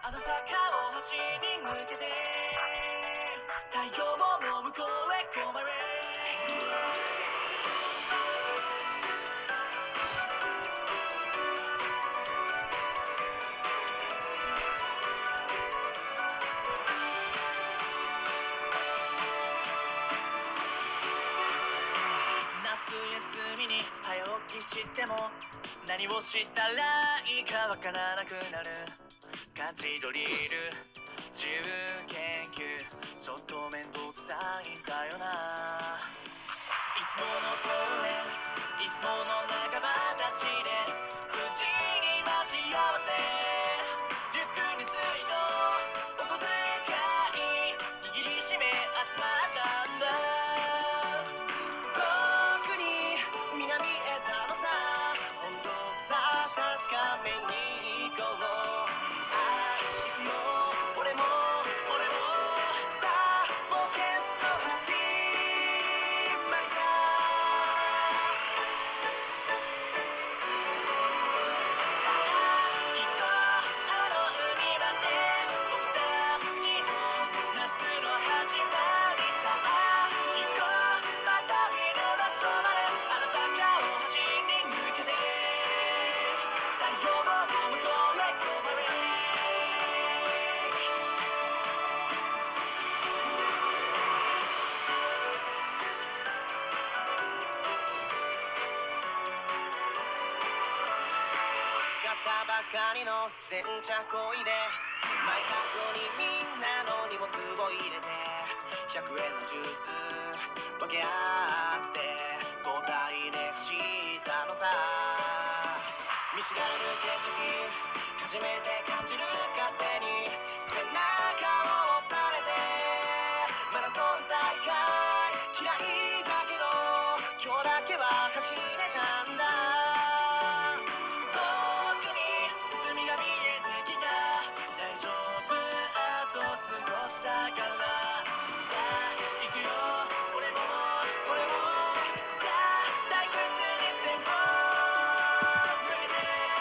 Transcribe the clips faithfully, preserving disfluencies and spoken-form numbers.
あの坂を走り抜けて太陽の向こうへ飛ばれ夏休みに早起きしても何をしたらいいかわからなくなるガチドリル自由研究ちょっと面倒くさいんだよないつもの公園いつもの仲間たちで無事に待ち合わせリュックに水とお小遣い握りしめ集まったんだ僕に海が見えたのさ本当さ確かめに行こうああ行くよ俺も俺もさあ冒険の始まりささあ行こうあの海まで僕たちの夏の始まりさあ行こうまた見る場所まであの坂を走り抜けて太陽の向こうへ飛ばれ買ったばかりの自転車こいで前箱にみんなの荷物を入れてひゃくえんのジュース分け合って交代で走ったのさ見知らぬ景色初めて感じる風に背中を押されてマラソン大会嫌いだけど今日だけは走れたんだ遠くに海が見えてきた大丈夫あと少しだからさあ行くよ俺も俺もさあ退屈に線を抜けて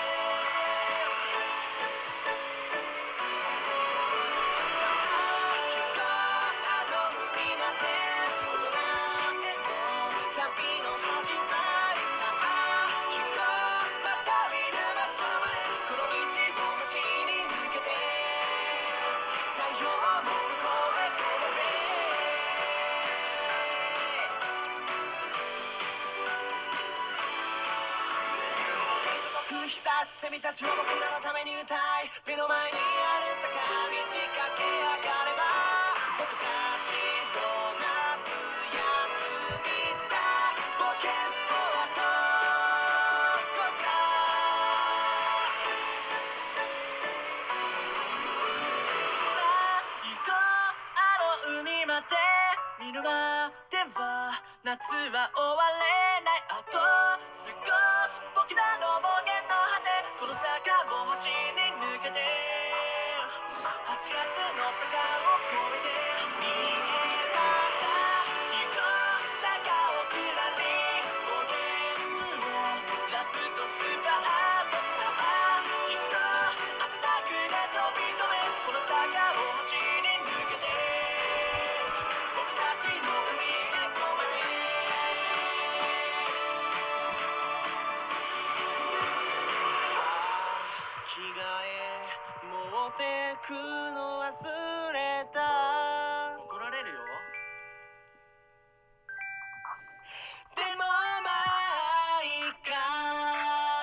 さあ行こうあの海まで大人への旅の始まりさあ行こうまた見る場所までこの道を走り抜けて太陽の向こうへ飛ばれ吹き出すセミたちを僕らのために歌い目の前にある坂道駆け上がれば僕たちの夏休みさ冒険もあと少しささあ行こうあの海まで見るまでは夏は終われないあと少し僕らの冒険の果てこの坂を走り抜けてはちがつの坂を越えて見えたさ行こう坂を下り冒険をラストスパートさあ行くぞ汗だくで飛び込めこの坂を走り抜けて僕たちの海へ飛ばれ着替え持ってくの忘れた怒られるよでもまあいいか